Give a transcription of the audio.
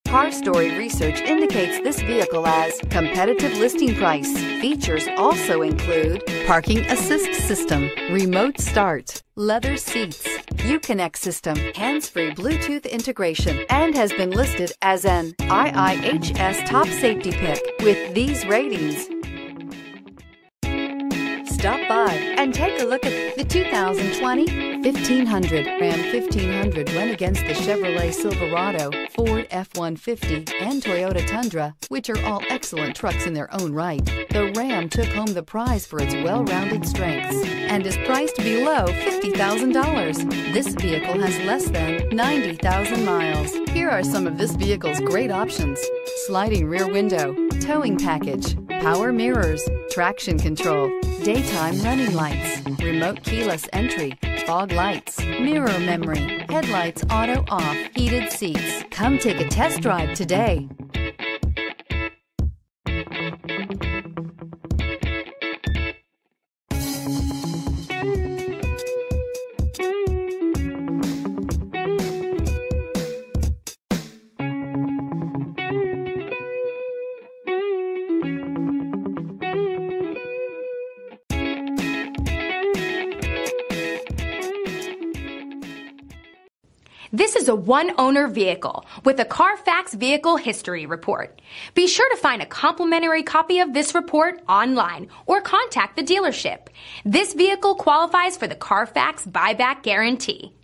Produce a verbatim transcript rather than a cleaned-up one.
Car Story research indicates this vehicle as competitive listing price. Features also include parking assist system, remote start, leather seats, Uconnect system, hands-free Bluetooth integration, and has been listed as an I I H S top safety pick with these ratings. Stop by and take a look at the two thousand twenty fifteen hundred. Ram fifteen hundred went against the Chevrolet Silverado, Ford F one fifty, and Toyota Tundra, which are all excellent trucks in their own right. The Ram took home the prize for its well-rounded strengths and is priced below fifty thousand dollars. This vehicle has less than ninety thousand miles. Here are some of this vehicle's great options: sliding rear window, towing package, power mirrors, traction control, daytime running lights, remote keyless entry, fog lights, mirror memory, headlights auto off, heated seats. Come take a test drive today. This is a one-owner vehicle with a Carfax Vehicle History Report. Be sure to find a complimentary copy of this report online or contact the dealership. This vehicle qualifies for the Carfax Buyback Guarantee.